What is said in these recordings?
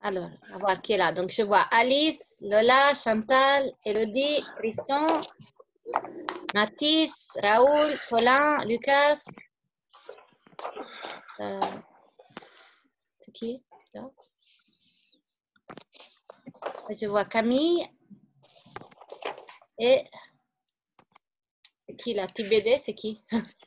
Alors, on va voir qui est là. Donc, je vois Alice, Lola, Chantal, Elodie, Tristan, Mathis, Raoul, Colin, Lucas. C'est qui? Là. Je vois Camille. Et c'est qui là? TBD, c'est qui?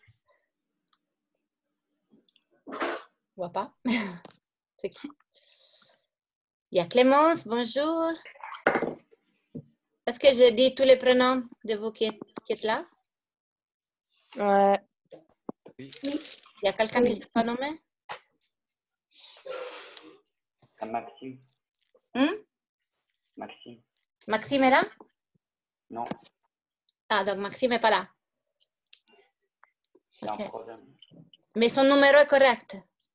Je vois pas. C'est qui? Il y a Clémence, bonjour. Est-ce que je dis tous les prénoms de vous qui êtes là? Ouais. Oui. Il y a quelqu'un que je n'ai pas nommé? Maxime. Maxime. Maxime est là? Non, Ah, donc Maxime n'est pas là. c'est Ok. un problème. Mais son numéro est correct.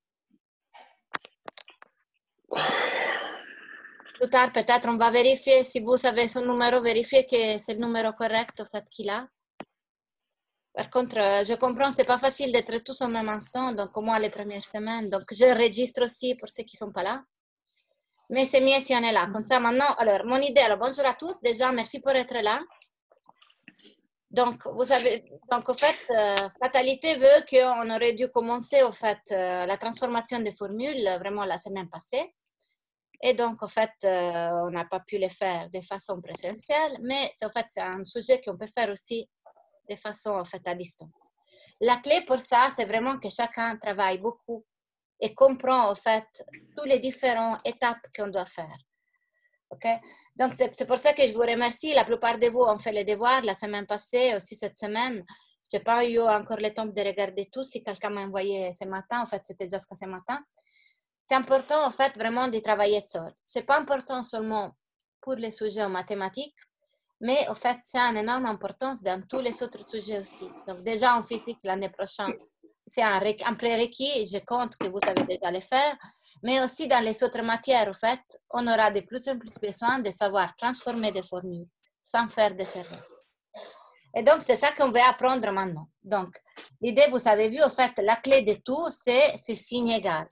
Plus tard, peut-être, on va vérifier. Si vous savez son numéro, vérifiez que c'est le numéro correct, au fait, qu'il a. Par contre, je comprends, c'est pas facile d'être tous au même instant, donc au moins les premières semaines. Donc, je registre aussi pour ceux qui sont pas là. Mais c'est mieux si on est là. Comme ça, maintenant, alors, mon idée, alors, bonjour à tous. Déjà, merci pour être là. Donc, vous savez, donc, au fait, Fatalité veut qu'on aurait dû commencer, au fait, la transformation des formules, vraiment la semaine passée. Et donc, en fait, on n'a pas pu le faire de façon présentielle, mais c'est, en fait, c'est un sujet qu'on peut faire aussi de façon, en fait, à distance. La clé pour ça, c'est vraiment que chacun travaille beaucoup et comprend, en fait, toutes les différentes étapes qu'on doit faire. OK? Donc, c'est pour ça que je vous remercie. La plupart de vous ont fait les devoirs la semaine passée, aussi cette semaine. Je n'ai pas eu encore le temps de regarder tout. Si quelqu'un m'a envoyé ce matin, en fait, c'était jusqu'à ce matin. C'est important, en fait, vraiment de travailler seul. Ce n'est pas important seulement pour les sujets en mathématiques, mais en fait, c'est une énorme importance dans tous les autres sujets aussi. Donc, déjà en physique, l'année prochaine, c'est un prérequis. Je compte que vous savez déjà le faire. Mais aussi dans les autres matières, en fait, on aura de plus en plus besoin de savoir transformer des formules sans faire des erreurs. Et donc, c'est ça qu'on veut apprendre maintenant. Donc, l'idée, vous avez vu, en fait, la clé de tout, c'est ce signe égal.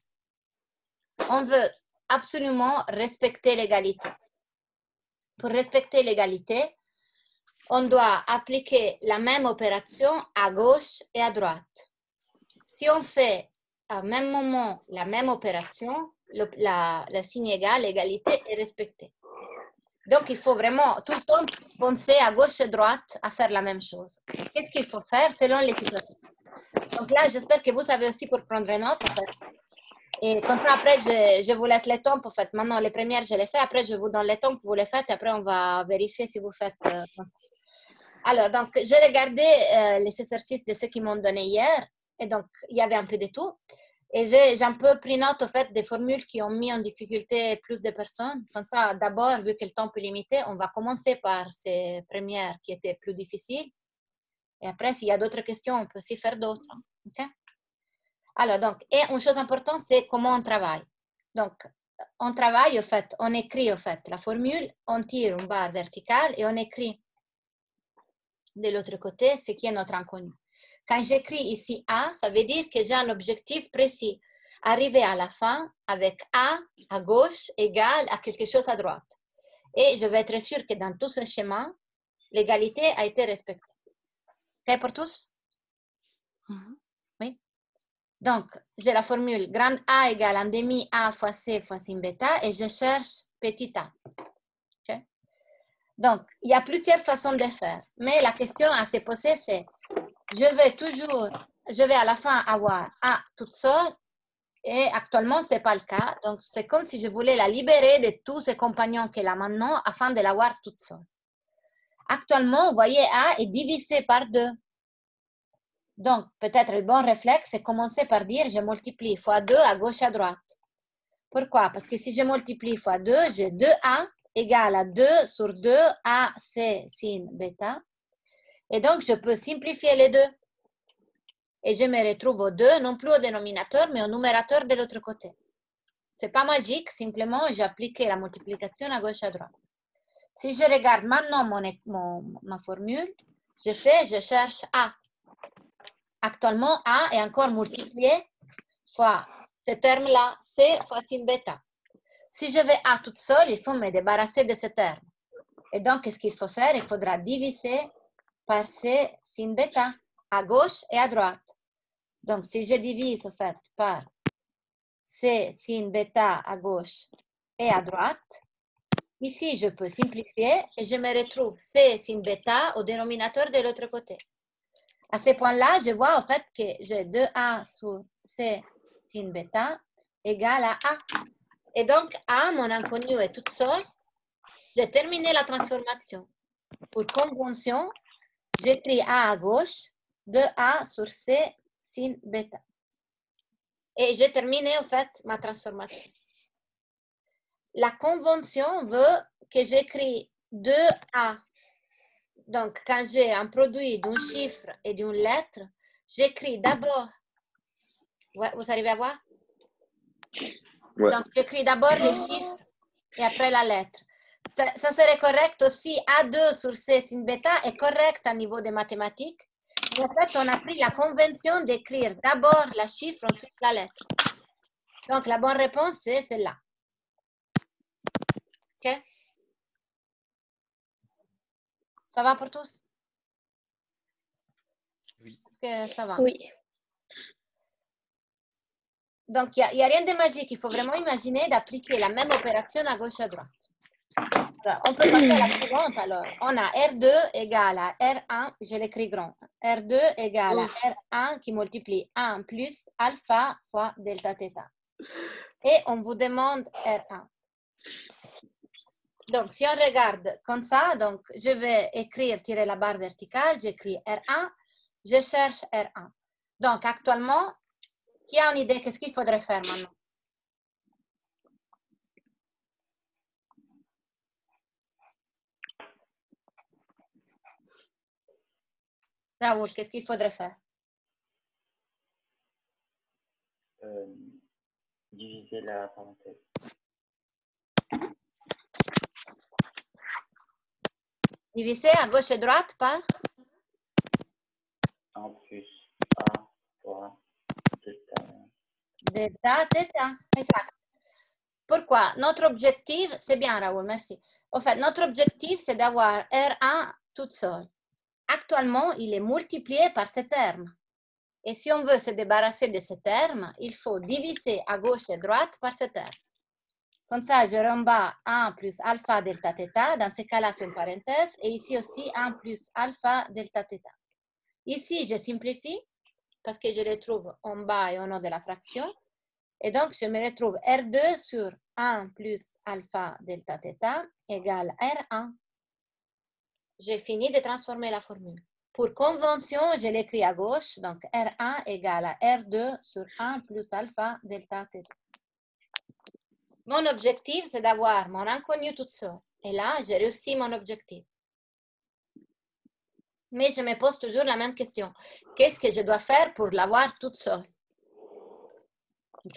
On veut absolument respecter l'égalité. Pour respecter l'égalité, on doit appliquer la même opération à gauche et à droite. Si on fait au même moment la même opération, le signe égal, l'égalité est respectée. Donc, il faut vraiment tout le temps penser à gauche et à droite à faire la même chose. Qu'est-ce qu'il faut faire selon les situations? Donc là, j'espère que vous savez aussi pour prendre note, en fait. Et comme ça, après, je vous laisse les temps, en fait. Maintenant, les premières, je les fais. Après, je vous donne les temps que vous les faites. Après, on va vérifier si vous faites comme ça. Alors, donc, j'ai regardé les exercices de ceux qui m'ont donné hier. Et donc, il y avait un peu de tout. Et j'ai un peu pris note, au fait, des formules qui ont mis en difficulté plus de personnes. Comme ça, d'abord, vu que le temps est limité, on va commencer par ces premières qui étaient plus difficiles. Et après, s'il y a d'autres questions, on peut aussi faire d'autres. OK? Alors, donc, et une chose importante, c'est comment on travaille. Donc, on travaille, au fait, on écrit, au fait, la formule, on tire une barre verticale et on écrit de l'autre côté ce qui est notre inconnu. Quand j'écris ici A, ça veut dire que j'ai un objectif précis. Arriver à la fin avec A à gauche égale à quelque chose à droite. Et je vais être sûr que dans tout ce schéma, l'égalité a été respectée. OK pour tous? Oui. Donc, j'ai la formule grande A égale 1 demi A fois C fois sin bêta et je cherche petit a. Okay? Donc, il y a plusieurs façons de faire. Mais la question à se poser, c'est je vais à la fin avoir A toute seule et actuellement, ce n'est pas le cas. Donc, c'est comme si je voulais la libérer de tous ses compagnons qu'elle a maintenant afin de l'avoir toute seule. Actuellement, vous voyez, A est divisé par 2. Donc, peut-être le bon réflexe, c'est commencer par dire je multiplie fois 2 à gauche et à droite. Pourquoi? Parce que si je multiplie fois 2, j'ai 2A égale à 2 sur 2 AC sin bêta. Et donc, je peux simplifier les deux. Et je me retrouve au 2, non plus au dénominateur, mais au numérateur de l'autre côté. Ce n'est pas magique, simplement j'ai appliqué la multiplication à gauche et à droite. Si je regarde maintenant ma formule, je sais, je cherche A. Actuellement, A est encore multiplié fois ce terme-là, C fois sin bêta. Si je vais A toute seule, il faut me débarrasser de ce terme. Et donc, qu'est-ce qu'il faut faire? Il faudra diviser par C sin bêta, à gauche et à droite. Donc, si je divise, en fait, par C sin bêta à gauche et à droite, ici, je peux simplifier et je me retrouve C sin bêta au dénominateur de l'autre côté. À ce point-là, je vois, en fait, que j'ai 2A sur C sin bêta égale à A. Et donc, A, mon inconnu est toute seule. J'ai terminé la transformation. Pour convention, j'écris A à gauche, 2A sur C sin bêta. Et j'ai terminé, en fait, ma transformation. La convention veut que j'écris 2A. Donc, quand j'ai un produit d'un chiffre et d'une lettre, j'écris d'abord. Vous arrivez à voir? Ouais. Donc, j'écris d'abord les chiffres et après la lettre. Ça serait correct aussi. A2 sur C sin bêta est correct à niveau des mathématiques. Mais en fait, on a pris la convention d'écrire d'abord la chiffre, ensuite la lettre. Donc, la bonne réponse, c'est celle-là. OK? Ça va pour tous? Oui. Est-ce que ça va? Oui. Donc, il n'y a rien de magique. Il faut vraiment imaginer d'appliquer la même opération à gauche et à droite. Alors, on peut passer à la suivante. Alors, on a R2 égale à R1, je l'écris grand. R2 égale à R1 qui multiplie 1 plus alpha fois delta θ. Et on vous demande R1. Donc, si on regarde comme ça, donc je vais écrire, tirer la barre verticale, j'écris R1, je cherche R1. Donc, actuellement, qui a une idée qu'est-ce qu'il faudrait faire maintenant? Raoul, qu'est-ce qu'il faudrait faire? Diviser la parenthèse. Diviser à gauche et droite par 1 plus A fois delta θ. Exact. Pourquoi? Notre objectif, c'est bien Raoul, merci. En fait, notre objectif, c'est d'avoir R1 toute seule. Actuellement, il est multiplié par ce terme. Et si on veut se débarrasser de ce terme, il faut diviser à gauche et à droite par ce terme. Comme ça, je remballe 1 plus alpha delta θ. Dans ce cas-là, c'est une parenthèse. Et ici aussi, 1 plus alpha delta θ. Ici, je simplifie parce que je le trouve en bas et en haut de la fraction. Et donc, je me retrouve R2 sur 1 plus alpha delta θ égale R1. J'ai fini de transformer la formule. Pour convention, je l'écris à gauche. Donc, R1 égale à R2 sur 1 plus alpha delta θ. Mon objectif, c'est d'avoir mon inconnu toute seule. Et là, j'ai réussi mon objectif. Mais je me pose toujours la même question. Qu'est-ce que je dois faire pour l'avoir toute seule? OK?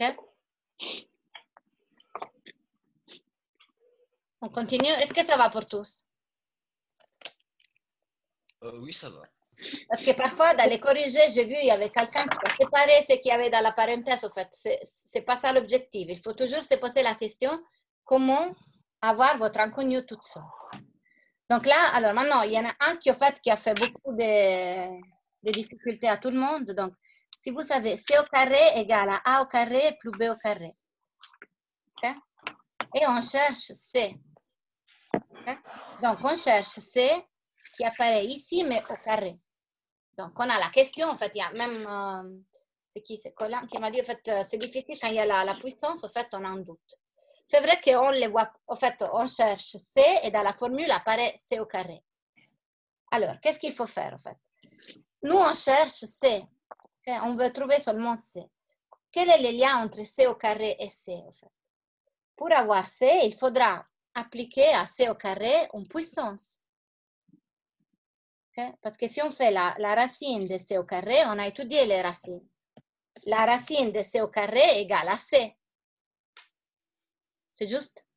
On continue. Est-ce que ça va pour tous? Oui, ça va. Parce que parfois, dans les corrigés, j'ai vu, il y avait quelqu'un qui a séparé ce qu'il y avait dans la parenthèse. En fait, c'est pas ça l'objectif. Il faut toujours se poser la question, comment avoir votre inconnu toute seule? Donc là, alors maintenant, il y en a un qui, en fait, qui a fait beaucoup de difficultés à tout le monde. Donc, si vous savez, C au carré égale à A au carré plus B au carré. Okay? Et on cherche C. Okay? Donc, on cherche C qui apparaît ici, mais au carré. Donc, on a la question, en fait, il y a même, c'est qui, c'est Colin qui m'a dit, en fait, c'est difficile quand il y a la puissance, en fait, on a un doute. C'est vrai qu'on les voit, en fait, on cherche C et dans la formule apparaît C au carré. Alors, qu'est-ce qu'il faut faire, en fait? Nous, on cherche C. Okay? On veut trouver seulement C. Quel est le lien entre C au carré et C, en fait? Pour avoir C, il faudra appliquer à C au carré une puissance. Okay? Parce que si on fait la racine de C au carré, on a étudié les racines. La racine de C au carré égale à C. C'est juste?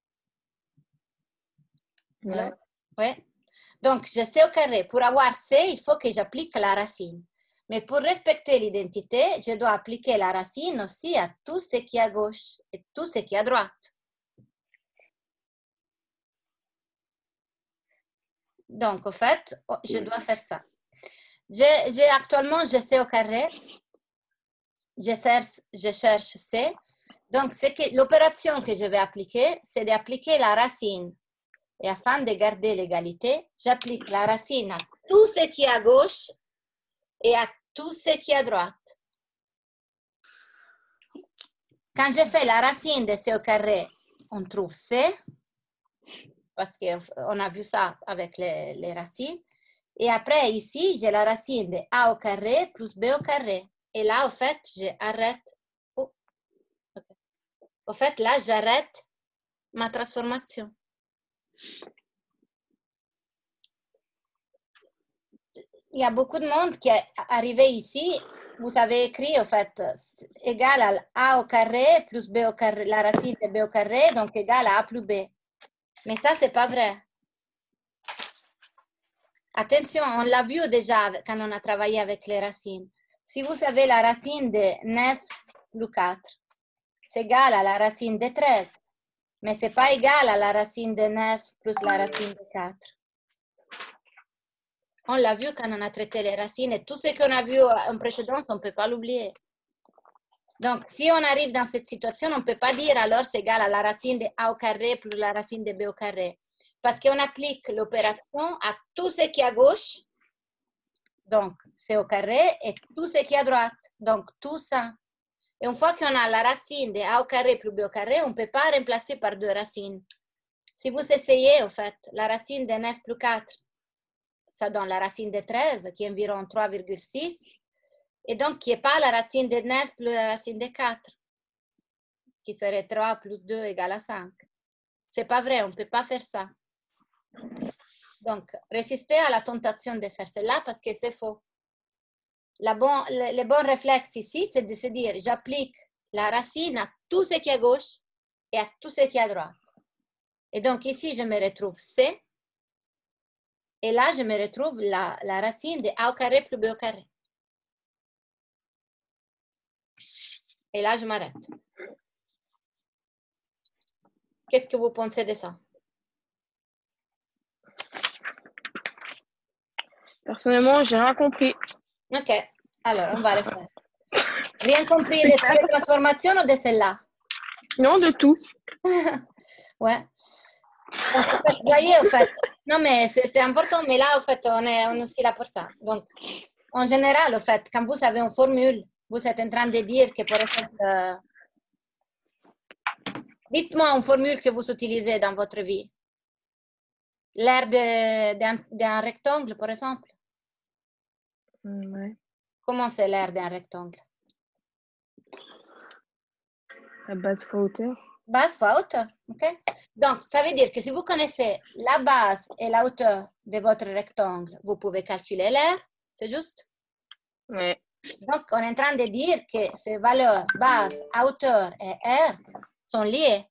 Ouais. Oui. Donc, je sais au carré. Pour avoir C, il faut que j'applique la racine. Mais pour respecter l'identité, je dois appliquer la racine aussi à tout ce qui est à gauche et tout ce qui est à droite. Donc, en fait, je dois faire ça. Actuellement, j'ai C au carré. Je cherche C. Donc, l'opération que je vais appliquer, c'est d'appliquer la racine. Et afin de garder l'égalité, j'applique la racine à tout ce qui est à gauche et à tout ce qui est à droite. Quand je fais la racine de C au carré, on trouve C, parce qu'on a vu ça avec les racines. Et après, ici, j'ai la racine de A au carré plus B au carré. Et là, au fait, j'arrête. Oh. Okay. Au fait, là, j'arrête ma transformation. Il y a beaucoup de monde qui est arrivé ici. Vous avez écrit, au fait, égal à A au carré plus B au carré, la racine de B au carré, donc égal à A plus B. Mais ça, c'est pas vrai. Attention, on l'a vu déjà quand on a travaillé avec les racines. Si vous avez la racine de 9 plus 4, c'est égal à la racine de 13. Mais ce n'est pas égal à la racine de 9 plus la racine de 4. On l'a vu quand on a traité les racines et tout ce qu'on a vu en précédence, on ne peut pas l'oublier. Donc, si on arrive dans cette situation, on ne peut pas dire alors c'est égal à la racine de A au carré plus la racine de B au carré. Parce qu'on applique l'opération à tout ce qui est à gauche, donc C au carré, et tout ce qui est à droite, donc tout ça. Et une fois qu'on a la racine de A au carré plus B au carré, on ne peut pas remplacer par deux racines. Si vous essayez, en fait, la racine de 9 plus 4, ça donne la racine de 13, qui est environ 3,6, et donc qui n'est pas la racine de 9 plus la racine de 4, qui serait 3 plus 2 égale à 5. Ce n'est pas vrai, on ne peut pas faire ça. Donc, résistez à la tentation de faire cela parce que c'est faux. Le bon réflexe ici, c'est de se dire, j'applique la racine à tout ce qui est à gauche et à tout ce qui est à droite. Et donc ici, je me retrouve C. Et là, je me retrouve la racine de A au carré plus B au carré. Et là, je m'arrête. Qu'est-ce que vous pensez de ça? Personnellement, j'ai rien compris. Ok, alors on va le faire. Rien compris de la transformation ou de celle-là? Non, de tout. Ouais. Donc, vous voyez, en fait, non, mais c'est important, mais là, en fait, on est aussi là pour ça. Donc, en général, en fait, quand vous avez une formule, vous êtes en train de dire que, par exemple, dites-moi une formule que vous utilisez dans votre vie. L'aire d'un rectangle, par exemple. Ouais. Comment c'est l'aire d'un rectangle? La base fois hauteur. Base fois hauteur, ok? Donc, ça veut dire que si vous connaissez la base et la hauteur de votre rectangle, vous pouvez calculer l'aire, c'est juste? Ouais. Donc, on est en train de dire que ces valeurs base, hauteur et R sont liées.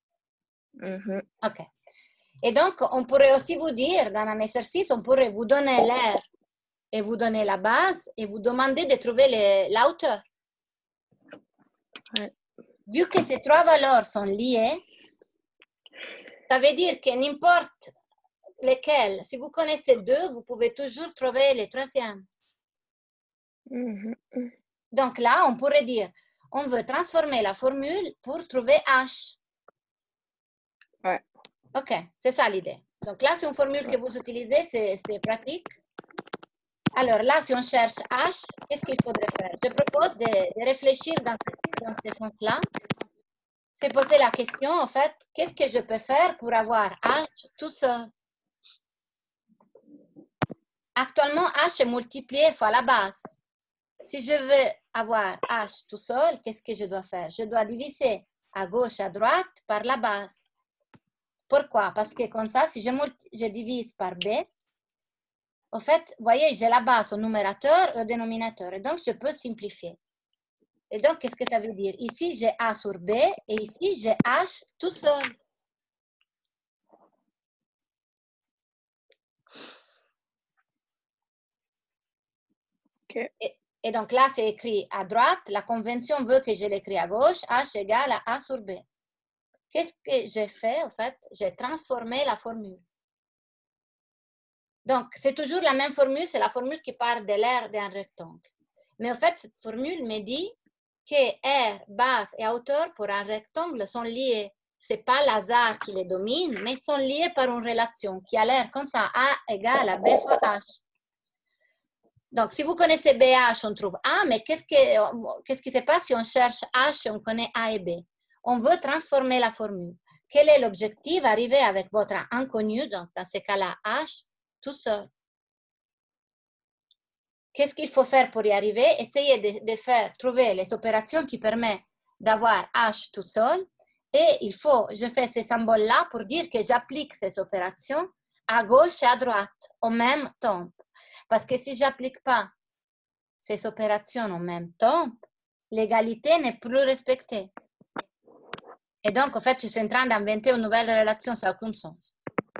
Ok. Et donc, on pourrait aussi vous dire, dans un exercice, on pourrait vous donner l'aire et vous donner la base et vous demander de trouver la hauteur. Ouais. Vu que ces trois valeurs sont liées, ça veut dire que n'importe lesquelles, si vous connaissez deux, vous pouvez toujours trouver le troisième. Donc là, on pourrait dire, on veut transformer la formule pour trouver H. Ouais. Ok, c'est ça l'idée. Donc là, c'est une formule que vous utilisez, c'est pratique. Alors là, si on cherche H, qu'est-ce qu'il faudrait faire? Je propose de réfléchir dans ce sens-là. C'est poser la question, en fait, qu'est-ce que je peux faire pour avoir H tout seul? Actuellement, H est multiplié fois la base. Si je veux avoir H tout seul, qu'est-ce que je dois faire? Je dois diviser à gauche, à droite par la base. Pourquoi? Parce que comme ça, si je divise par B, en fait, vous voyez, j'ai la base au numérateur et au dénominateur. Et donc, je peux simplifier. Et donc, qu'est-ce que ça veut dire? Ici, j'ai A sur B et ici, j'ai H tout seul. Okay. Et donc là, c'est écrit à droite. La convention veut que je l'écris à gauche. H égale à A sur B. Qu'est-ce que j'ai fait, en fait? J'ai transformé la formule. Donc, c'est toujours la même formule, c'est la formule qui part de l'aire d'un rectangle. Mais en fait, cette formule me dit que aire, base et hauteur pour un rectangle sont liés. Ce n'est pas l'hasard qui les domine, mais ils sont liés par une relation qui a l'air comme ça, A égale à B fois H. Donc, si vous connaissez BH, on trouve A, mais qu'est-ce qui se passe si on cherche H et on connaît A et B? On veut transformer la formule. Quel est l'objectif? Arriver avec votre inconnu, donc dans ce cas-là, H, tout seul. Qu'est-ce qu'il faut faire pour y arriver? Essayer de faire, trouver les opérations qui permettent d'avoir H tout seul. Et je fais ces symboles-là pour dire que j'applique ces opérations à gauche et à droite, au même temps. Parce que si je n'applique pas ces opérations au même temps, l'égalité n'est plus respectée. Et donc, en fait, je suis en train d'inventer une nouvelle relation, ça n'a aucun sens.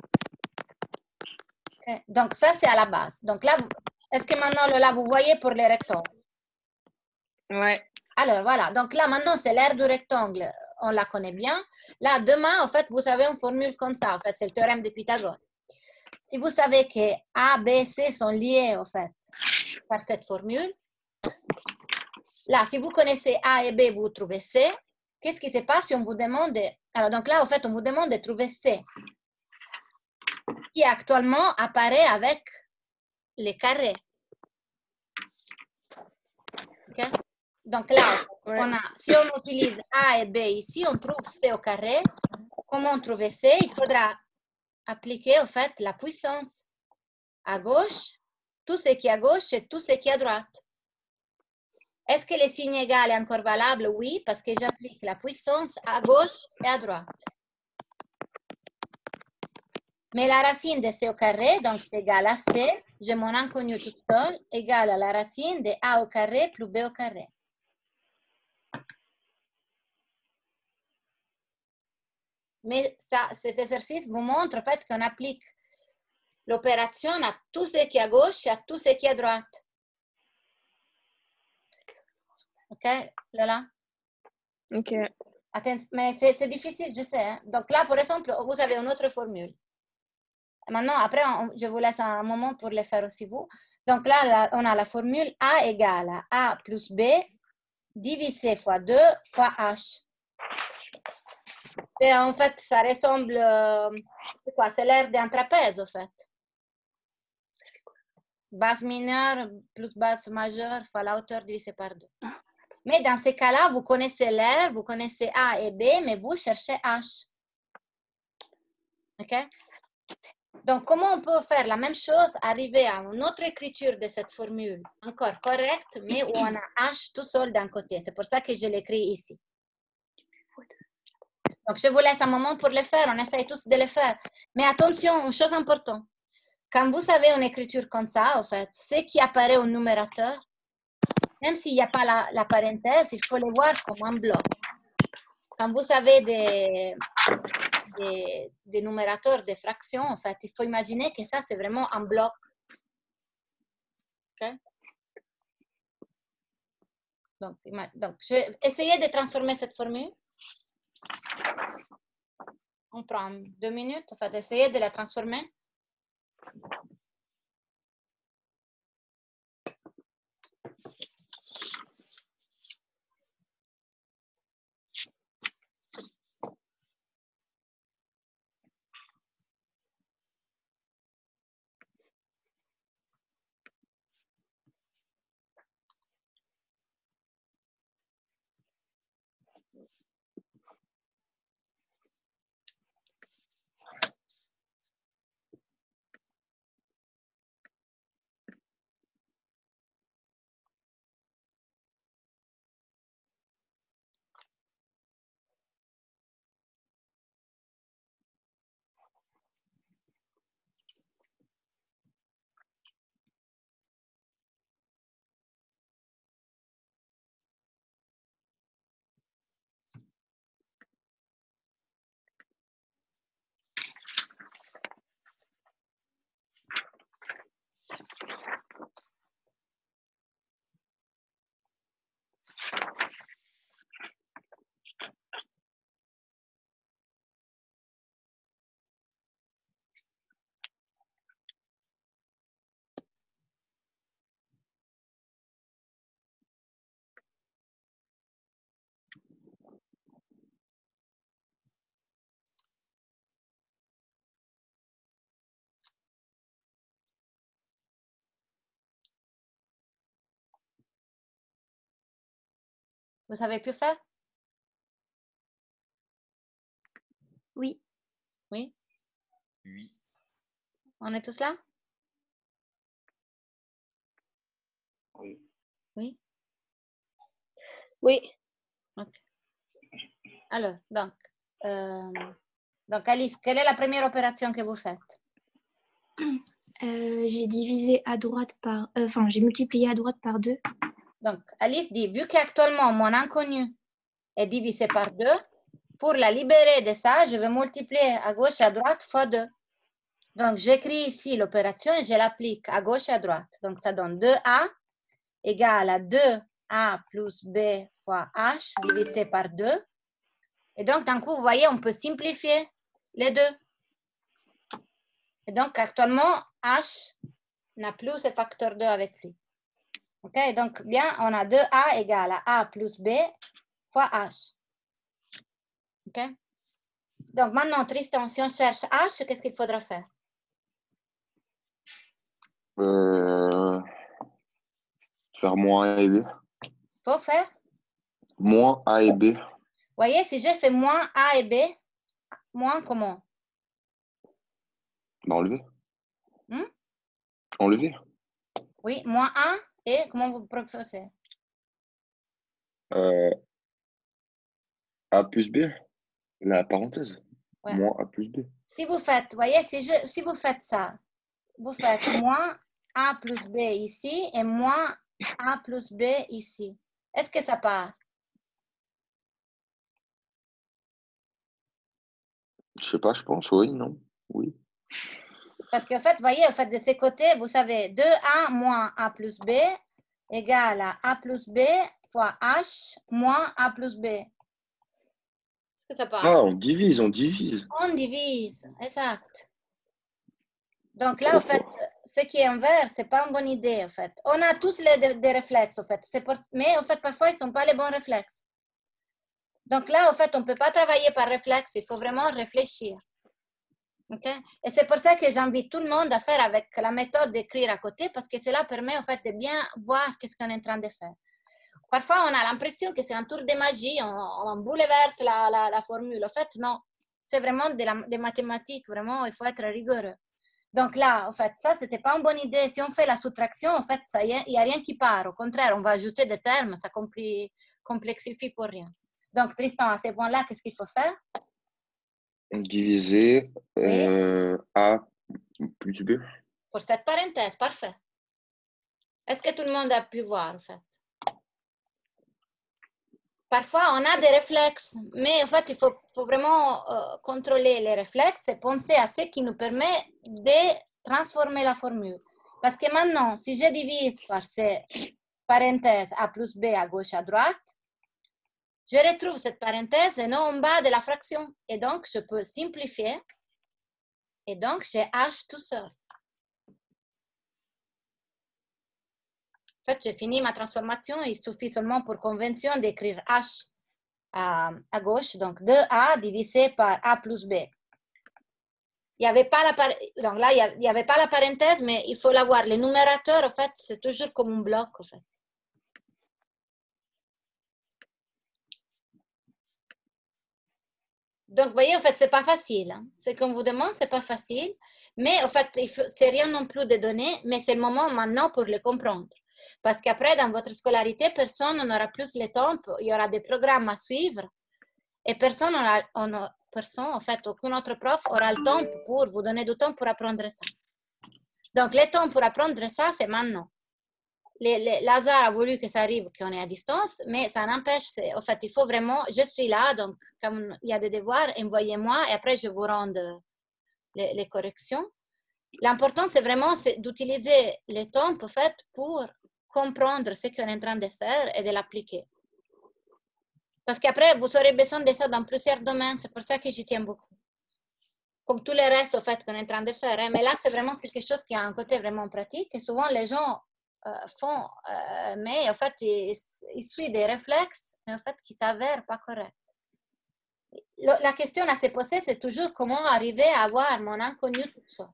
Okay. Donc, ça, c'est à la base. Donc là, est-ce que maintenant, là, vous voyez pour les rectangles? Ouais. Alors, voilà. Donc là, maintenant, c'est l'aire du rectangle. On la connaît bien. Là, demain, en fait, vous avez une formule comme ça. En fait, c'est le théorème de Pythagore. Si vous savez que A, B, C sont liés, en fait, par cette formule, là, si vous connaissez A et B, vous trouvez C. Qu'est-ce qui se passe si on vous demande... Alors, donc là, en fait, on vous demande de trouver C, qui actuellement apparaît avec les carrés. Okay? Donc là, si on utilise A et B ici, on trouve C au carré. Comment trouver C? Il faudra appliquer, en fait, la puissance à gauche, tout ce qui est à gauche et tout ce qui est à droite. Est-ce que le signe égal est encore valable? Oui, parce que j'applique la puissance à gauche et à droite. Mais la racine de C au carré, donc c'est égal à C, j'ai mon inconnu tout seul, égale à la racine de A au carré plus B au carré. Mais ça, cet exercice vous montre en fait qu'on applique l'opération à tout ce qui est à gauche et à tout ce qui est à droite. Ok, Lola? Ok. Attends, mais c'est difficile, je sais. Hein? Donc là, par exemple, vous avez une autre formule. Maintenant, après, je vous laisse un moment pour le faire aussi vous. Donc là, on a la formule A égale à A plus B divisé fois 2 fois H. Et en fait, ça ressemble... c'est quoi? C'est l'aire d'un trapèze, en fait. Base mineure plus base majeure fois la hauteur divisé par 2. Mais dans ces cas-là, vous connaissez l'aire, vous connaissez A et B, mais vous cherchez H. OK? Donc, comment on peut faire la même chose, arriver à une autre écriture de cette formule, encore correcte, mais où on a H tout seul d'un côté. C'est pour ça que je l'écris ici. Donc, je vous laisse un moment pour le faire. On essaye tous de le faire. Mais attention, une chose importante. Quand vous avez une écriture comme ça, en fait, ce qui apparaît au numérateur, même s'il n'y a pas la parenthèse, il faut le voir comme un bloc. Quand vous avez des numérateurs, des fractions, en fait, il faut imaginer que ça, c'est vraiment un bloc. Okay? Donc, je vais essayer de transformer cette formule. On prend 2 minutes, en fait, essayer de la transformer. Vous savez plus faire? Oui. Oui? Oui. On est tous là? Oui. Oui? Oui. Ok. Alors, donc Alice, quelle est la première opération que vous faites? J'ai divisé à droite par... Enfin, j'ai multiplié à droite par 2. Donc, Alice dit, vu qu'actuellement mon inconnu est divisé par 2, pour la libérer de ça, je vais multiplier à gauche et à droite fois 2. Donc, j'écris ici l'opération et je l'applique à gauche et à droite. Donc, ça donne 2A égale à 2A plus B fois H divisé par 2. Et donc, d'un coup, vous voyez, on peut simplifier les deux. Et donc, actuellement, H n'a plus ce facteur 2 avec lui. OK? Donc, bien, on a 2A égale à A plus B fois H. OK? Donc, maintenant, Tristan, si on cherche H, qu'est-ce qu'il faudra faire? Faire moins A et B. Faut faire? Moins A et B. Vous voyez, si je fais moins A et B, moins comment? Bah, enlever. Hmm? Enlever. Oui, moins 1 et comment vous procédez? A plus B. La parenthèse. Ouais. Moins A plus B. Si vous faites, vous voyez, si vous faites ça, vous faites moins A plus B ici et moins A plus B ici. Est-ce que ça part? Je sais pas, je pense. Oui, non. Oui. Parce qu'en fait, vous voyez, en fait, de ces côtés, vous savez, 2A moins A plus B égale à A plus B fois H moins A plus B. Est-ce que ça part? Ah, on divise, on divise. On divise, exact. Donc là, en fait, ce qui est inverse, c'est pas une bonne idée, en fait. On a tous des réflexes, en fait. Mais, en fait, parfois, ils ne sont pas les bons réflexes. Donc là, en fait, on ne peut pas travailler par réflexe. Il faut vraiment réfléchir. Okay? Et c'est pour ça que j'invite tout le monde à faire avec la méthode d'écrire à côté, parce que cela permet, en fait, de bien voir qu'est-ce qu'on est en train de faire. Parfois, on a l'impression que c'est un tour de magie, on bouleverse la formule. En fait, non. C'est vraiment des mathématiques. Vraiment, il faut être rigoureux. Donc là, en fait, ça, c'était pas une bonne idée. Si on fait la soustraction, en fait, il n'y a rien qui part. Au contraire, on va ajouter des termes, ça complexifie pour rien. Donc, Tristan, à ce point-là, qu'est-ce qu'il faut faire? Diviser A plus B. Pour cette parenthèse, parfait. Est-ce que tout le monde a pu voir, en fait? Parfois, on a des réflexes, mais en fait, il faut vraiment contrôler les réflexes et penser à ce qui nous permet de transformer la formule. Parce que maintenant, si je divise par ces parenthèses A plus B à gauche, à droite, je retrouve cette parenthèse et non en bas de la fraction. Et donc, je peux simplifier. Et donc, j'ai H tout seul. En fait, j'ai fini ma transformation. Il suffit seulement pour convention d'écrire H à gauche. Donc, 2A divisé par A plus B. Il n'y avait pas donc là, il n'y avait pas la parenthèse, mais il faut l'avoir. Le numérateur, en fait, c'est toujours comme un bloc, en fait. Donc, vous voyez, en fait, c'est pas facile. Hein. Ce qu'on vous demande, c'est pas facile. Mais, en fait, c'est rien non plus de données, mais c'est le moment maintenant pour le comprendre. Parce qu'après, dans votre scolarité, personne n'aura plus le temps. Il y aura des programmes à suivre. Et personne, en fait, aucun autre prof aura le temps pour vous donner du temps pour apprendre ça. Donc, le temps pour apprendre ça, c'est maintenant. Lazare a voulu que ça arrive, qu'on est à distance, mais ça n'empêche, en fait, il faut vraiment, je suis là, donc, comme il y a des devoirs, envoyez-moi et après, je vous rends les corrections. L'important, c'est vraiment d'utiliser le temps, en fait, pour comprendre ce qu'on est en train de faire et de l'appliquer. Parce qu'après, vous aurez besoin de ça dans plusieurs domaines. C'est pour ça que j'y tiens beaucoup. Comme tous les restes, au fait, qu'on est en train de faire. Hein. Mais là, c'est vraiment quelque chose qui a un côté vraiment pratique. Et souvent, les gens font, mais en fait, ils suivent des réflexes, mais en fait, qui s'avèrent pas corrects. La question à se poser, c'est toujours comment arriver à avoir mon inconnu tout ça.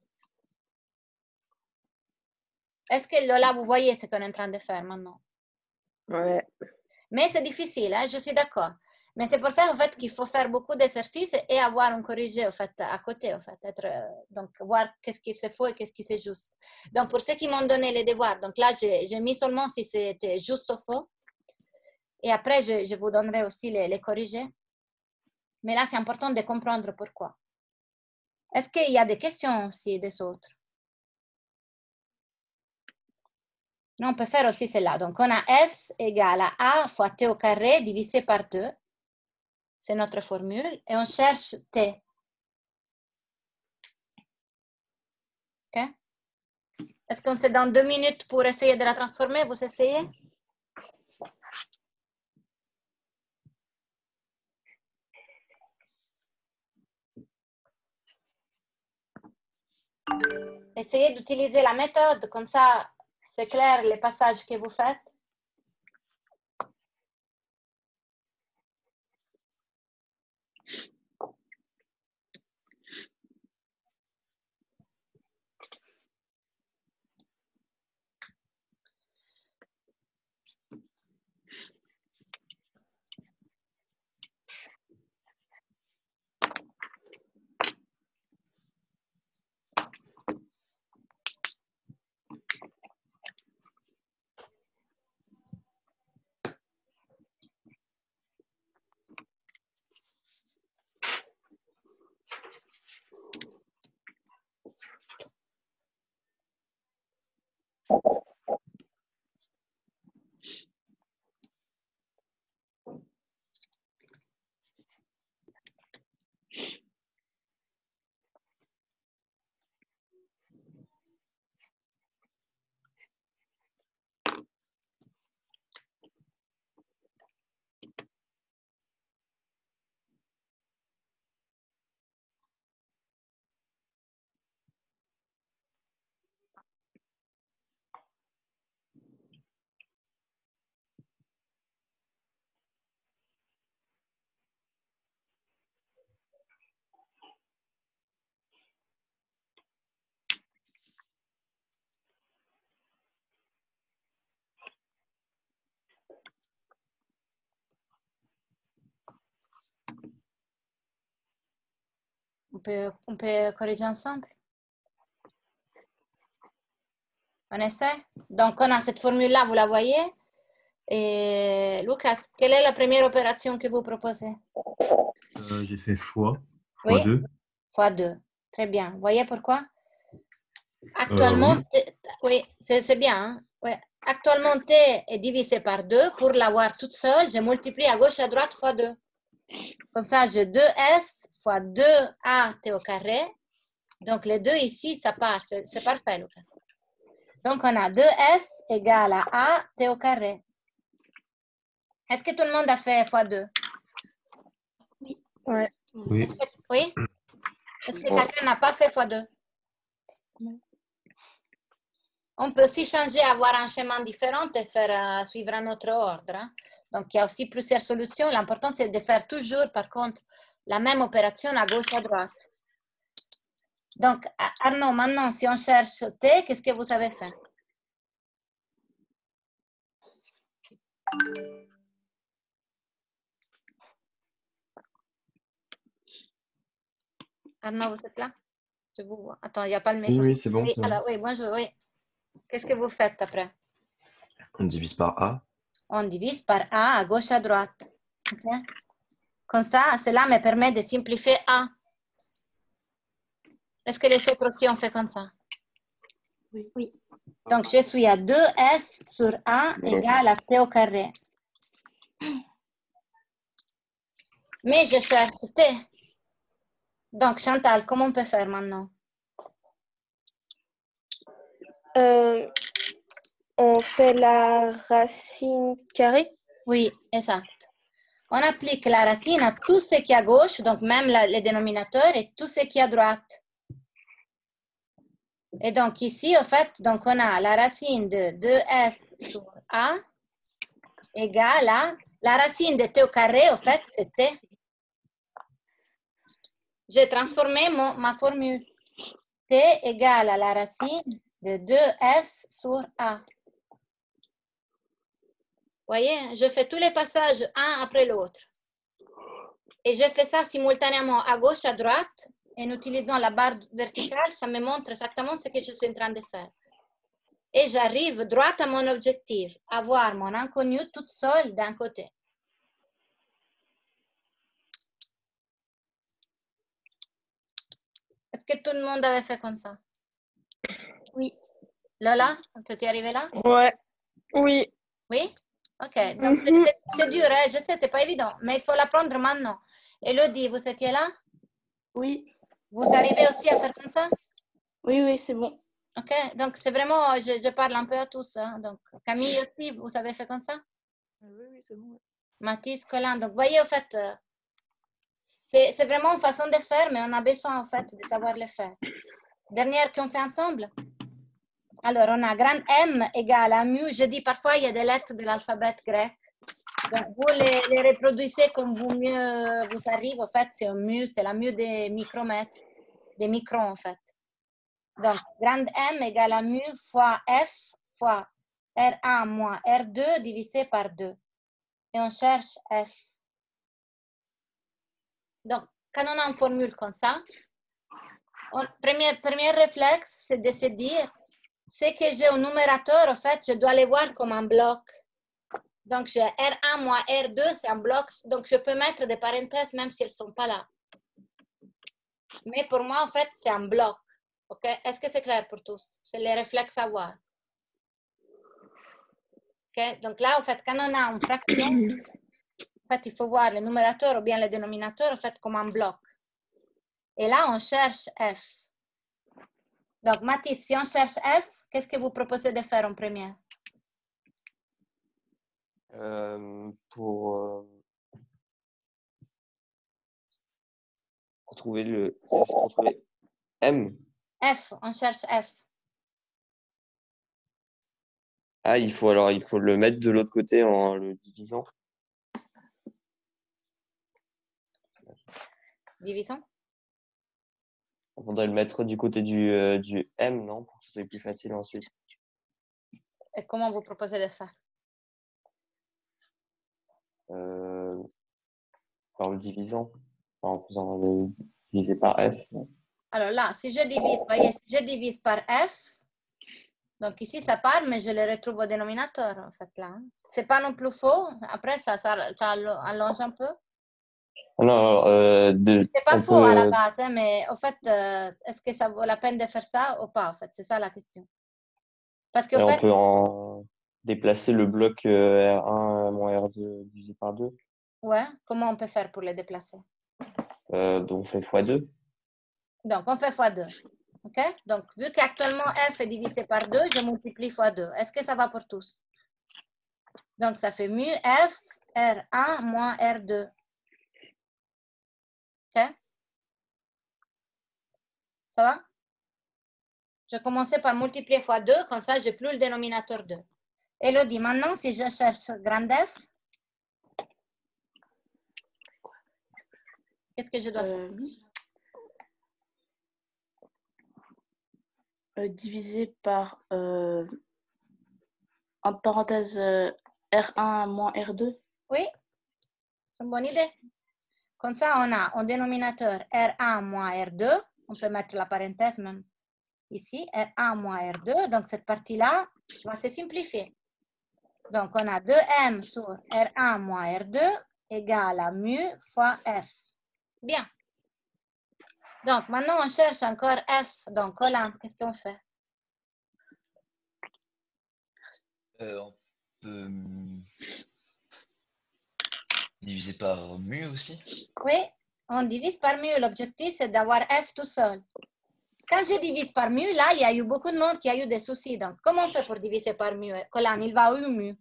Est-ce que là, vous voyez ce qu'on est en train de faire maintenant? Ouais. Mais c'est difficile, hein, je suis d'accord. Mais c'est pour ça en fait, qu'il faut faire beaucoup d'exercices et avoir un corrigé en fait, à côté. En fait, donc, voir qu'est-ce qui c'est faux et qu'est-ce qui c'est juste. Donc, pour ceux qui m'ont donné les devoirs, donc là, j'ai mis seulement si c'était juste ou faux. Et après, je vous donnerai aussi les corrigés. Mais là, c'est important de comprendre pourquoi. Est-ce qu'il y a des questions aussi des autres? Non, on peut faire aussi celle-là. Donc, on a S égale à A fois T au carré divisé par 2. C'est notre formule. Et on cherche T. OK? Est-ce qu'on se donne 2 minutes pour essayer de la transformer? Vous essayez? Essayez d'utiliser la méthode. Comme ça, c'est clair les passages que vous faites. On peut corriger ensemble. On essaie? Donc, on a cette formule-là, vous la voyez? Et Lucas, quelle est la première opération que vous proposez? J'ai fait fois Oui. 2. Fois 2. Très bien. Vous voyez pourquoi? Actuellement, oui, c'est bien. Hein? Ouais. Actuellement, t est divisé par 2. Pour l'avoir toute seule, je multiplie à gauche et à droite fois 2. Comme ça, j'ai 2s fois 2at au carré. Donc, les deux ici, ça part. C'est parfait, Lucas. Donc, on a 2s égale à a au carré. Est-ce que tout le monde a fait fois 2? Oui. Ouais. Oui. Oui? Est-ce que quelqu'un n'a pas fait fois 2? On peut aussi changer, avoir un schéma différent et faire suivre un autre ordre. Hein? Donc, il y a aussi plusieurs solutions. L'important, c'est de faire toujours, par contre, la même opération à gauche et à droite. Donc, Arnaud, maintenant, si on cherche T, qu'est-ce que vous avez fait? Arnaud, vous êtes là? Je vous vois. Attends, il n'y a pas le micro. Oui, c'est bon. Oui, alors, oui, bonjour, oui. Qu'est-ce que vous faites après? On divise par A. On divise par A à gauche, à droite. Okay? Comme ça, cela me permet de simplifier A. Est-ce que les autres aussi ont fait comme ça? Oui. Oui. Donc, je suis à 2s sur A égale à T au carré. Mais je cherche T. Donc, Chantal, comment on peut faire maintenant? On fait la racine carrée. Oui, exact. On applique la racine à tout ce qui est à gauche, donc même les dénominateurs, et tout ce qui est à droite. Et donc ici, en fait, donc on a la racine de 2s sur A égale à la racine de t au carré, en fait, c'est t. J'ai transformé ma formule. T égale à la racine de 2s sur A. Voyez, je fais tous les passages un après l'autre. Et je fais ça simultanément à gauche, à droite. En utilisant la barre verticale, ça me montre exactement ce que je suis en train de faire. Et j'arrive droit à mon objectif, avoir mon inconnu toute seule d'un côté. Est-ce que tout le monde avait fait comme ça? Oui. Lola, t'es arrivé là? Ouais. Oui. Oui? Ok, donc c'est dur, hein? Je sais, c'est pas évident, mais il faut l'apprendre maintenant. Elodie, vous étiez là? Oui, Vous arrivez aussi à faire comme ça? oui, c'est bon. Ok, donc c'est vraiment, je parle un peu à tous. Hein? Donc Camille aussi, vous avez fait comme ça? Oui, c'est bon. Mathis, Colin, donc voyez, en fait, c'est vraiment une façon de faire, mais on a besoin, en fait, de savoir le faire. Dernière qu'on fait ensemble? Alors, on a grand M égale à mu. Je dis parfois, il y a des lettres de l'alphabet grec. Donc, vous les reproduisez comme vous mieux vous arrive. En fait, c'est un mu, c'est la mu des micromètres, des microns, en fait. Donc, grand M égale à mu fois F fois R1 moins R2 divisé par 2. Et on cherche F. Donc, quand on a une formule comme ça, premier réflexe, c'est de se dire, c'est que j'ai un numérateur, en fait, je dois le voir comme un bloc. Donc, j'ai R1 moins R2, c'est un bloc. Donc, je peux mettre des parenthèses même si elles ne sont pas là. Mais pour moi, en fait, c'est un bloc. Okay? Est-ce que c'est clair pour tous? C'est les réflexes à voir. Okay? Donc là, en fait, quand on a une fraction, en fait, il faut voir le numérateur ou bien le dénominateur, en fait, comme un bloc. Et là, on cherche F. Donc, Mathis, si on cherche F, qu'est-ce que vous proposez de faire en premier? Pour trouver M. F, on cherche F. Ah, il faut le mettre de l'autre côté en le divisant. Divisons. On faudrait le mettre du côté du M, non? Pour que ce soit plus facile ensuite. Et comment vous proposez de faire? En le divisant, en faisant le diviser par F. Alors là, si je divise, voyez, si je divise par F, donc ici ça part, mais je le retrouve au dénominateur, en fait, là. C'est pas non plus faux. Après, ça allonge un peu. Non, c'est pas faux à la base, hein, mais en fait, est-ce que ça vaut la peine de faire ça ou pas, en fait? C'est ça la question. Parce que, on peut en déplacer le bloc R1 moins R2 divisé par 2. Ouais, comment on peut faire pour les déplacer? Donc, on fait x2. Donc, on fait x2. OK? Donc, vu qu'actuellement F est divisé par 2, je multiplie x2. Est-ce que ça va pour tous? Donc, ça fait mu F R1 moins R2. OK? Ça va? Je commençais par multiplier x 2, comme ça, j'ai plus le dénominateur 2. Elodie, maintenant, si je cherche grand F, qu'est-ce que je dois faire? Divisé par, entre parenthèses, R1 moins R2. Oui, c'est une bonne idée. Comme ça, on a un dénominateur R1 moins R2. On peut mettre la parenthèse même ici, R1 moins R2. Donc, cette partie-là va se simplifier. Donc, on a 2M sur R1 moins R2 égale à mu fois F. Bien. Donc, maintenant, on cherche encore F. Donc, Colin, qu'est-ce qu'on fait? On peut diviser par mu aussi? Oui, on divise par mu. L'objectif, c'est d'avoir F tout seul. Quand je divise par mu, là, il y a eu beaucoup de monde qui a eu des soucis. Donc, comment on fait pour diviser par mu? Colin, il va où mu?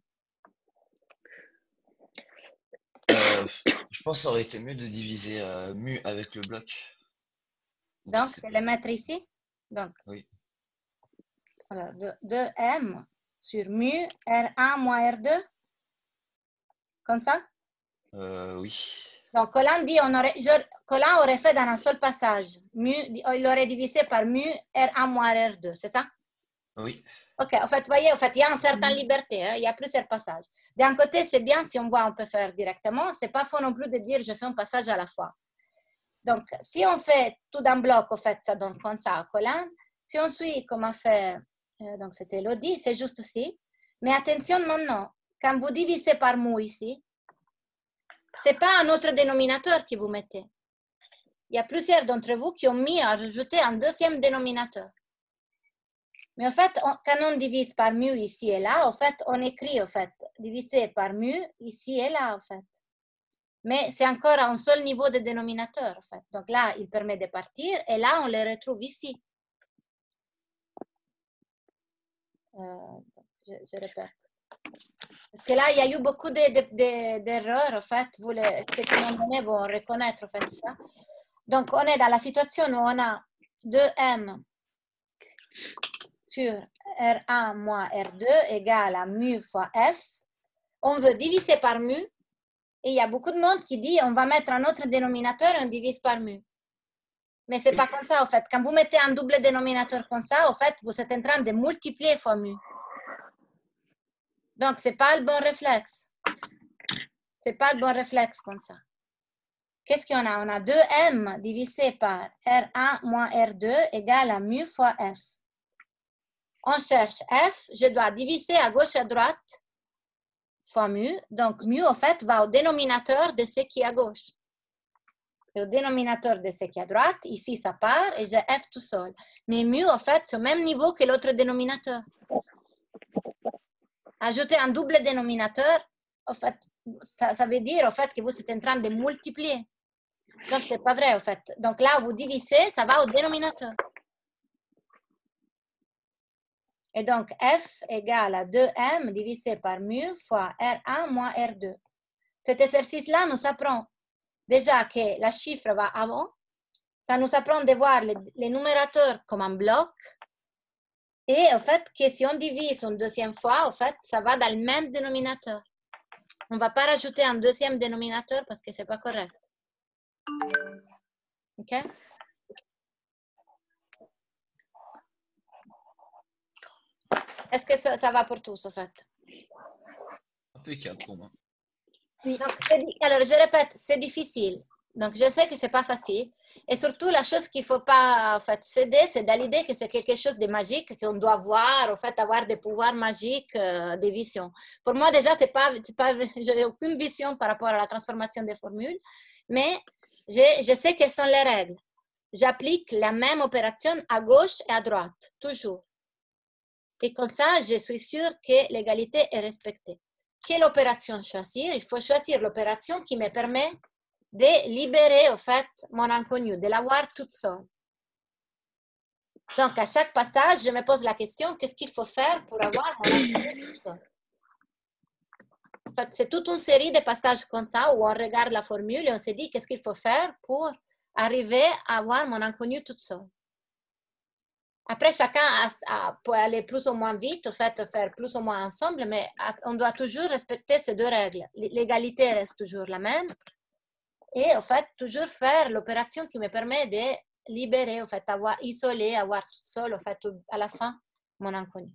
Je pense que ça aurait été mieux de diviser mu avec le bloc. Donc, c'est le mettre ici. Donc, oui. Alors, 2M sur mu R1 moins R2. Comme ça? Oui. Donc, Colin dit, Colin aurait fait dans un seul passage. Il aurait divisé par mu R1 moins R2, c'est ça? Oui. Ok, en fait, vous voyez, en fait, il y a une certaine liberté, hein, il y a plusieurs passages. D'un côté, c'est bien si on voit, on peut faire directement. C'est pas faux non plus de dire je fais un passage à la fois. Donc, si on fait tout d'un bloc, en fait, ça donne comme ça à colonne. Si on suit comme a fait, donc c'était Elodie, c'est juste ici. Mais attention maintenant, quand vous divisez par mu ici, c'est pas un autre dénominateur que vous mettez. Il y a plusieurs d'entre vous qui ont mis à rajouter un deuxième dénominateur. Mais en fait, quand on divise par mu ici et là, en fait, on écrit, en fait, diviser par mu ici et là, en fait. Mais c'est encore à un seul niveau de dénominateur, en fait. Donc là, il permet de partir, et là, on les retrouve ici. Je répète. Parce que là, il y a eu beaucoup d'erreurs, en fait. Ceux qui m'ont donné vont reconnaître, en fait, ça. Donc, on est dans la situation où on a 2m sur R1 moins R2 égale à mu fois F. On veut diviser par mu. Et il y a beaucoup de monde qui dit on va mettre un autre dénominateur et on divise par mu. Mais ce n'est pas comme ça, en fait. Quand vous mettez un double dénominateur comme ça, en fait, vous êtes en train de multiplier fois mu. Donc, ce n'est pas le bon réflexe. Ce n'est pas le bon réflexe comme ça. Qu'est-ce qu'on a? On a 2m divisé par R1 moins R2 égale à mu fois F. On cherche F, je dois diviser à gauche et à droite fois mu. Donc, mu, en fait, va au dénominateur de ce qui est à gauche. Et au dénominateur de ce qui est à droite, ici, ça part et j'ai F tout seul. Mais mu, en fait, c'est au même niveau que l'autre dénominateur. Ajouter un double dénominateur, en fait, ça veut dire, en fait, que vous êtes en train de multiplier. Donc, ce n'est pas vrai, en fait. Donc, là, vous divisez, ça va au dénominateur. Et donc, F égale à 2m divisé par mu fois R1 moins R2. Cet exercice-là nous apprend déjà que la chiffre va avant. Ça nous apprend de voir les numérateurs comme un bloc. Et en fait, que si on divise une deuxième fois, en fait, ça va dans le même dénominateur. On ne va pas rajouter un deuxième dénominateur parce que ce n'est pas correct. OK? Est-ce que ça va pour tous, en fait? Impeccable pour moi. Oui. Donc, alors, je répète, c'est difficile. Donc, je sais que ce n'est pas facile. Et surtout, la chose qu'il ne faut pas en fait, céder, c'est dans l'idée que c'est quelque chose de magique, qu'on doit voir, en fait, avoir des pouvoirs magiques de vision. Pour moi, déjà, je n'ai aucune vision par rapport à la transformation des formules, mais je sais quelles sont les règles. J'applique la même opération à gauche et à droite, toujours. Et comme ça, je suis sûre que l'égalité est respectée. Quelle opération choisir? Il faut choisir l'opération qui me permet de libérer, en fait, mon inconnu, de l'avoir toute seule. Donc, à chaque passage, je me pose la question, qu'est-ce qu'il faut faire pour avoir mon inconnu toute seule? En fait, c'est toute une série de passages comme ça où on regarde la formule et on se dit, qu'est-ce qu'il faut faire pour arriver à avoir mon inconnu toute seule? Après, chacun peut aller plus ou moins vite, en fait, faire plus ou moins ensemble, mais on doit toujours respecter ces deux règles. L'égalité reste toujours la même. Et en fait, toujours faire l'opération qui me permet de libérer, en fait, isoler, avoir toute seule, en fait, à la fin, mon inconnu.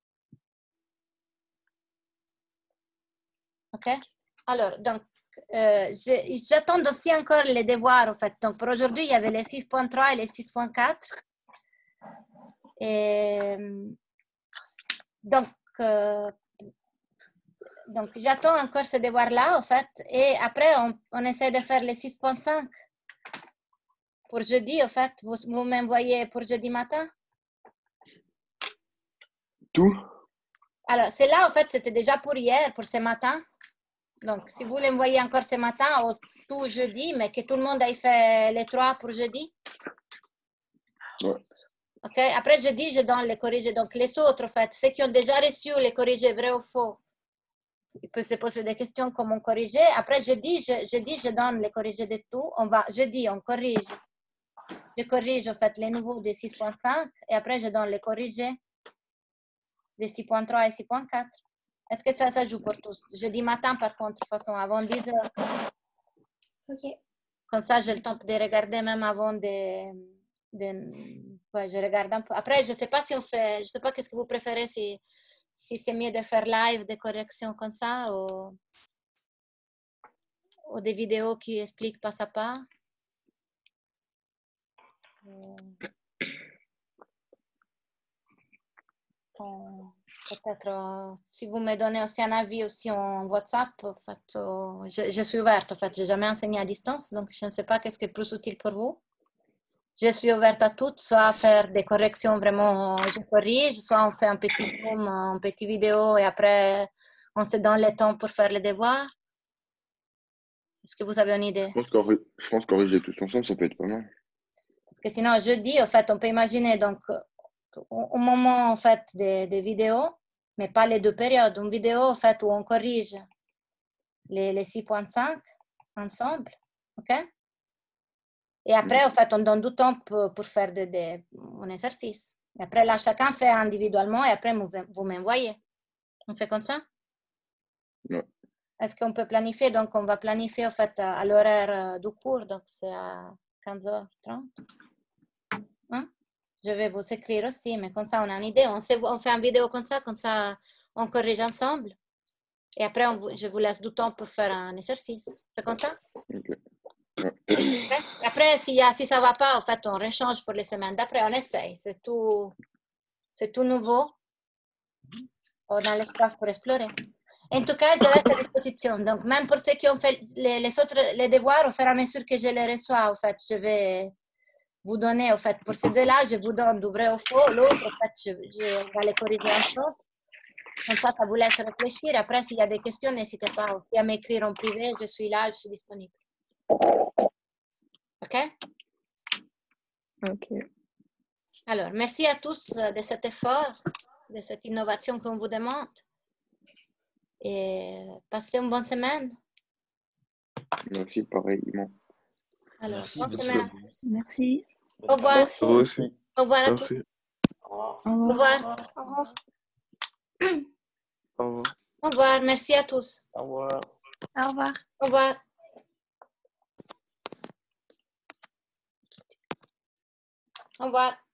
OK? Alors, donc, j'attends aussi encore les devoirs, en fait. Donc, pour aujourd'hui, il y avait les 6.3 et les 6.4. Et donc j'attends encore ce devoir-là, en fait, et après, on essaie de faire les 6.5 pour jeudi, en fait. Vous m'envoyez pour jeudi matin? Tout? Alors, c'est là, en fait, c'était déjà pour hier, pour ce matin. Donc, si vous l'envoyez encore ce matin, ou tout jeudi, mais que tout le monde ait fait les 3 pour jeudi. Ouais. OK? Après, jeudi, je donne les corrigés. Donc, les autres, en fait, ceux qui ont déjà reçu les corrigés vrai ou faux, ils peuvent se poser des questions comment corriger. Après, jeudi, je donne les corrigés de tout. Jeudi, on corrige. Je corrige, en fait, les nouveaux de 6.5 et après, je donne les corrigés de 6.3 et 6.4. Est-ce que ça joue pour tous? Jeudi matin, par contre, de toute façon, avant 10 heures. Ok. Comme ça, j'ai le temps de regarder même avant de Ouais, je regarde un peu. Après, je ne sais pas si on fait, je sais pas qu'est-ce que vous préférez, si c'est mieux de faire live des corrections comme ça ou des vidéos qui expliquent pas à pas. Peut-être si vous me donnez aussi un avis aussi en WhatsApp, en fait, je suis ouverte. En fait, j'ai jamais enseigné à distance, donc je ne sais pas qu'est-ce qui est plus utile pour vous. Je suis ouverte à tout, soit à faire des corrections vraiment, je corrige, soit on fait un petit zoom, un petit vidéo et après on se donne le temps pour faire les devoirs. Est-ce que vous avez une idée? Je pense corriger tous ensemble, ça peut être pas mal. Parce que sinon, jeudi, en fait, on peut imaginer donc au moment en fait des vidéos, mais pas les deux périodes. Une vidéo en fait où on corrige les 6.5 ensemble, ok? Et après, en fait, on donne du temps pour faire un exercice. Et après, là, chacun fait individuellement et après, vous m'envoyez. On fait comme ça? Ouais. Est-ce qu'on peut planifier? Donc, on va planifier, en fait, à l'horaire du cours. Donc, c'est à 15h30. Hein? Je vais vous écrire aussi, mais comme ça, on a une idée. On fait une vidéo comme ça, on corrige ensemble. Et après, je vous laisse du temps pour faire un exercice. C'est comme ça? Ok. Okay. Après, si ça ne va pas, en fait, on rechange pour les semaines d'après. On essaye. C'est tout nouveau. On a l'espace pour explorer. En tout cas, je reste à disposition. Donc, même pour ceux qui ont fait les devoirs, au fur et à mesure que je les reçois, en fait, je vais vous donner, en fait, pour ces deux-là, je vous donne du vrai au faux. L'autre, en fait, on va les corriger ensemble. Comme ça vous laisse réfléchir. Après, s'il y a des questions, n'hésitez pas aussi à m'écrire en privé. Je suis là, je suis disponible. OK? Ok. Alors, merci à tous de cet effort, de cette innovation qu'on vous demande. Et passez une bonne semaine. Merci, pareillement. Alors, Merci, bonne bonne semaine. semaine. Merci. Au revoir. Merci. Vous aussi. Au revoir à tous. Merci. Au Au revoir. revoir. Au revoir. Au revoir. Au revoir. Merci à tous. Au revoir. Au revoir. Au revoir. Au revoir.